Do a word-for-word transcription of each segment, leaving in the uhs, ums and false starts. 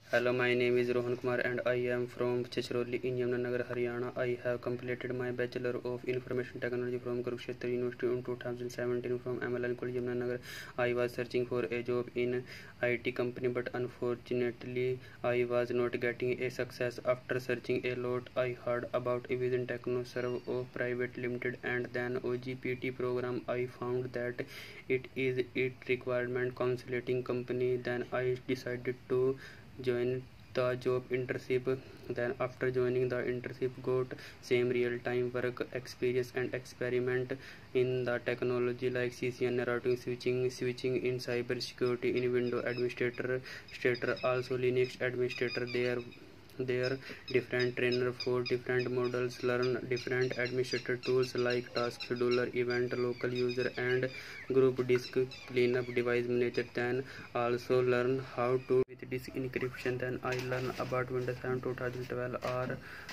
Hello, my name is Rohan Kumar and I am from Chichroli in Yamunanagar, Haryana. I have completed my Bachelor of Information Technology from Kurukshetra University in two thousand seventeen from M L N College, Yamunanagar. I was searching for a job in I T company, but unfortunately I was not getting a success. After searching a lot, I heard about a Vision TechnoServe of Private Limited and then O G P T program. I found that it is it requirement consulting company. Then I decided to join the job internship. Then after joining the internship, got same real time work experience and experiment in the technology like C C N A, routing, switching switching in cyber security, in window administrator stator, also Linux administrator. There there different trainer for different models, learn different administrator tools like task scheduler, event, local user and group disk cleanup, device manager. Then also learn how to with disk encryption. Then I learn about Windows seven twenty twelve or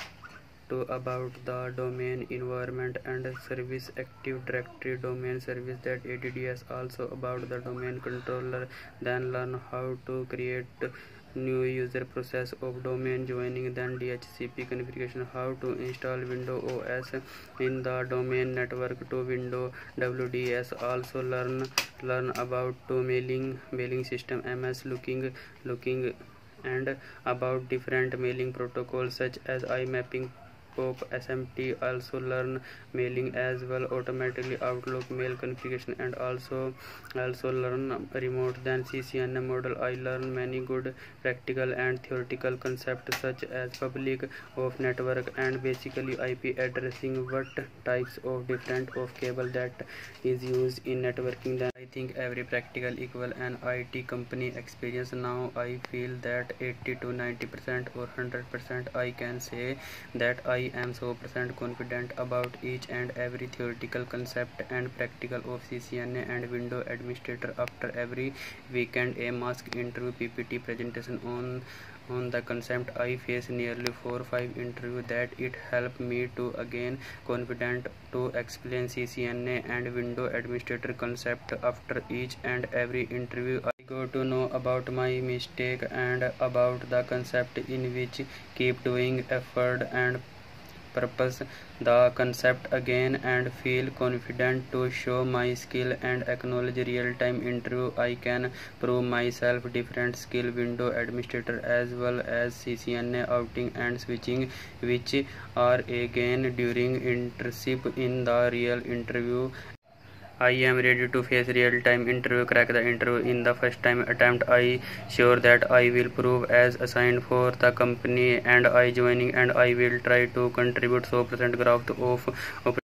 to about the domain environment and service, Active Directory domain service, that A D D S, also about the domain controller. Then learn how to create new user process of domain joining. Then D H C P configuration, how to install Windows O S in the domain network to Windows W D S. Also learn learn about to mailing mailing system M S looking looking and about different mailing protocols such as IMapping, Pop, S M T. Also learn mailing as well, automatically Outlook mail configuration, and also also learn remote. Then C C N A model, I learn many good practical and theoretical concepts such as public of network and basically I P addressing, what types of different of cable that is used in networking. Then I think every practical equal an I T company experience. Now I feel that eighty to ninety percent or one hundred percent I can say that I I am so percent confident about each and every theoretical concept and practical of C C N A and window administrator. After every weekend a mask interview, P P T presentation on on the concept, I face nearly four or five interview that it helped me to again confident to explain C C N A and window administrator concept. After each and every interview I go to know about my mistake and about the concept in which keep doing effort and purpose the concept again and feel confident to show my skill and acknowledge real-time interview. I can prove myself different skill, window administrator as well as C C N A, outing and switching, which are again during internship in the real interview. I am ready to face real-time interview, crack the interview in the first time attempt. I sure that I will prove as assigned for the company and I joining and I will try to contribute so percent growth of